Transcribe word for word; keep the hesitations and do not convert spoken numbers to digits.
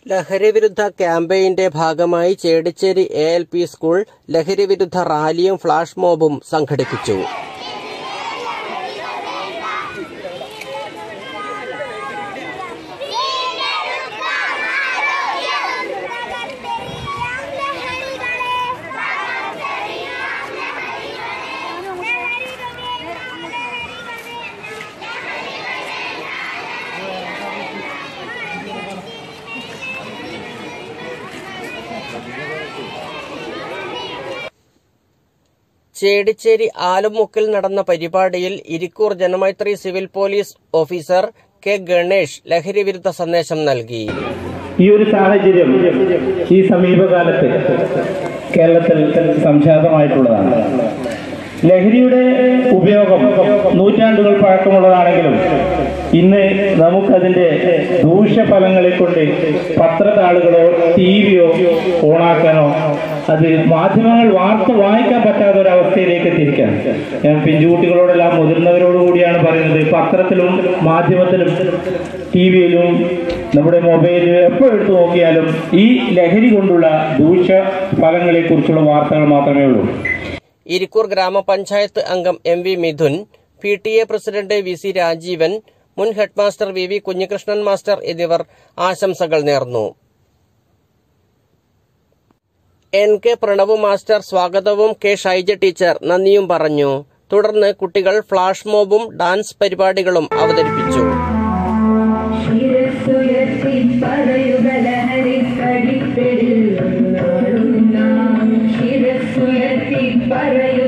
ലഹരിവിരുദ്ധ ക്യാമ്പയിന്റെ ഭാഗമായി Chedicheri A L P school ലഹരിവിരുദ്ധ റാലിയും ഫ്ളാഷ് മോബും സംഘടിപ്പിച്ചു. ചേടിച്ചേരി ആലുമുക്കിൽ നടന്ന പരിപാടിയിൽ Irikkur Janamaithri civil police officer K Ganesh ലഹരിവിരുദ്ധ സന്ദേശം നൽകി. ഈ ഒരു സാഹചര്യം ഈ സമീപകാലത്ത് കേരളത്തിൽ സംജാതമായിട്ടുള്ളതാണ്. ലഹരിയുടെ ഉപയോഗം നൂറ്റാണ്ടുകൾ പഴക്കമുള്ളതാണെങ്കിലും ഇന്ന് നമുക്കതിന്റെ ദൂഷ്യഫലങ്ങളെ കൊണ്ട് പത്രത്താളുകളോ ടി വിയോ ഓണാക്കാനോ അത് മാധ്യമങ്ങൾ വാർത്ത വായിക്കാൻ പറ്റാത്ത ഒരവസ്ഥയിലേക്ക് എത്തിയിരിക്കാൻ ഞാൻ പിഞ്ചുകുട്ടികളോടെല്ലാം മുതിർന്നവരോട് കൂടിയാണ് പറയുന്നത്. പത്രത്തിലും മാധ്യമത്തിലും ടി വിയിലും നമ്മുടെ മൊബൈലിൽ എപ്പോൾ എടുത്തു നോക്കിയാലും ഈ ലഹരി കൊണ്ടുള്ള ദൂഷ്യ ഫലങ്ങളെ കുറിച്ചുള്ള വാർത്തകൾ മാത്രമേ ഉള്ളൂ. ഇരിക്കൂർ ഗ്രാമപഞ്ചായത്ത് അംഗം M V Mithun, P T A president V C Rajeevan, മുൻ headmaster V V Kunhikrishnan master എന്നിവർ ആശംസകൾ നേർന്നു. എൻ കെ പ്രണവ് മാസ്റ്റർ സ്വാഗതവും കെ ഷൈജ ടീച്ചർ നന്ദിയും പറഞ്ഞു. തുടർന്ന് കുട്ടികൾ ഫ്ളാഷ് മോബും ഡാൻസ് പരിപാടികളും അവതരിപ്പിച്ചു. Para